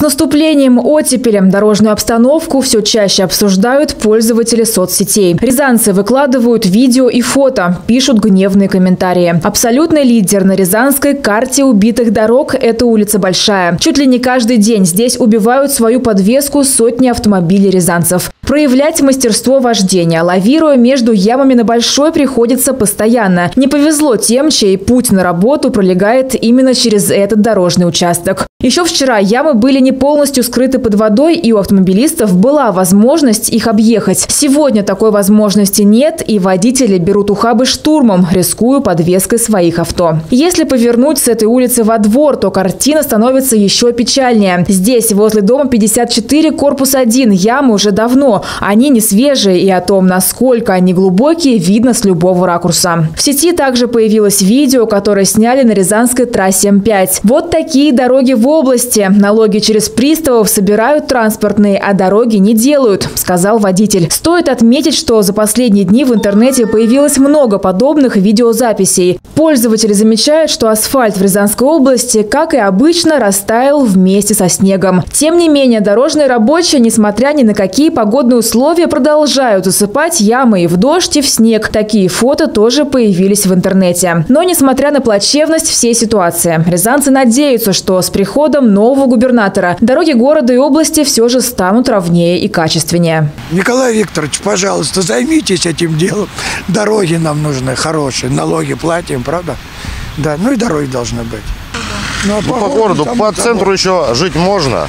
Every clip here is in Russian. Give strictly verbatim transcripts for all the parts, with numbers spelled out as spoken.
наступлением оттепели дорожную обстановку все чаще обсуждают пользователи соцсетей. Рязанцы выкладывают видео и фото, пишут гневные комментарии. Абсолютный лидер на рязанской карте убитых дорог – это улица Большая. Чуть ли не каждый день здесь убивают свою подвеску сотни автомобилей рязанцев. Проявлять мастерство вождения, лавируя между ямами на Большой, приходится постоянно. Не повезло тем, чей путь на работу пролегает именно через этот дорожный участок. Еще вчера ямы были не полностью скрыты под водой, и у автомобилистов была возможность их объехать. Сегодня такой возможности нет, и водители берут ухабы штурмом, рискуя подвеской своих авто. Если повернуть с этой улицы во двор, то картина становится еще печальнее. Здесь, возле дома пятьдесят четыре, корпус один, ямы уже давно. Они не свежие, и о том, насколько они глубокие, видно с любого ракурса. В сети также появилось видео, которое сняли на рязанской трассе М пять. Вот такие дороги в области. Налоги через приставов собирают транспортные, а дороги не делают, сказал водитель. Стоит отметить, что за последние дни в интернете появилось много подобных видеозаписей. Пользователи замечают, что асфальт в Рязанской области, как и обычно, растаял вместе со снегом. Тем не менее, дорожные рабочие, несмотря ни на какие погодные условия, продолжают засыпать ямы и в дождь, и в снег. Такие фото тоже появились в интернете. Но, несмотря на плачевность всей ситуации, рязанцы надеются, что с приходом нового губернатора дороги города и области все же станут ровнее и качественнее. Николай Викторович, пожалуйста, займитесь этим делом. Дороги нам нужны хорошие, налоги платим, правда? Да, ну и дороги должны быть. Ну, а ну, по, по городу, по центру того. Еще жить можно,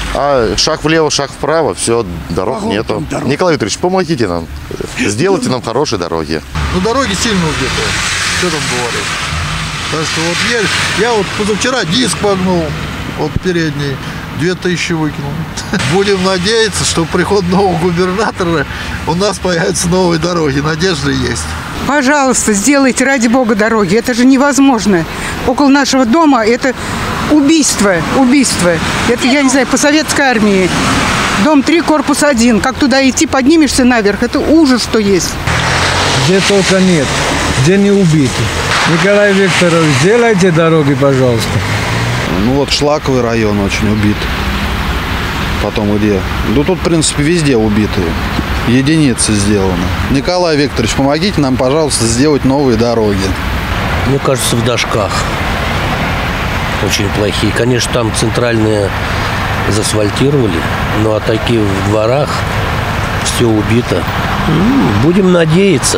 а шаг влево, шаг вправо, все, дорог нету. Дорог. Николай Викторович, помогите нам, сделайте нам хорошие дороги. Ну, дороги сильно убиты, что там говорить. Так что вот я, я вот позавчера диск погнул, вот передний, две тысячи выкинул. Будем надеяться, что приход нового губернатора у нас появятся новые дороги. Надежда есть. Пожалуйста, сделайте ради бога дороги. Это же невозможно. Около нашего дома это убийство. Убийство. Это, я не знаю, по советской армии. Дом три, корпус один. Как туда идти, поднимешься наверх. Это ужас, что есть. Где только нет. Где не убиты. Николай Викторович, сделайте дороги, пожалуйста. Ну вот Шлаковый район очень убит. Потом где? Ну тут, в принципе, везде убитые. Единицы сделаны. Николай Викторович, помогите нам, пожалуйста, сделать новые дороги. Мне кажется, в Дашках очень плохие. Конечно, там центральные заасфальтировали, ну а такие в дворах все убито. Будем надеяться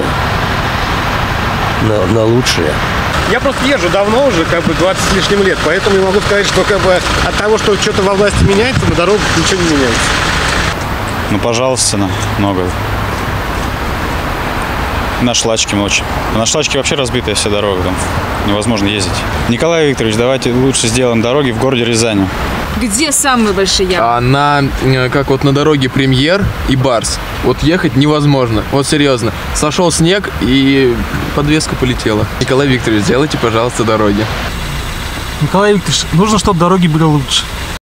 на, на лучшее. Я просто езжу давно уже, как бы двадцать с лишним лет, поэтому я могу сказать, что как бы от того, что что-то во власти меняется, на дорогах ничего не меняется. Ну, пожалуйста, много. На Шлачке очень. На Шлачке вообще разбитая вся дорога, там невозможно ездить. Николай Викторович, давайте лучше сделаем дороги в городе Рязани. Где самые большие ямы? А на, как вот на дороге Премьер и Барс. Вот ехать невозможно. Вот серьезно. Сошел снег и подвеска полетела. Николай Викторович, сделайте, пожалуйста, дороги. Николай Викторович, нужно, чтобы дороги были лучше.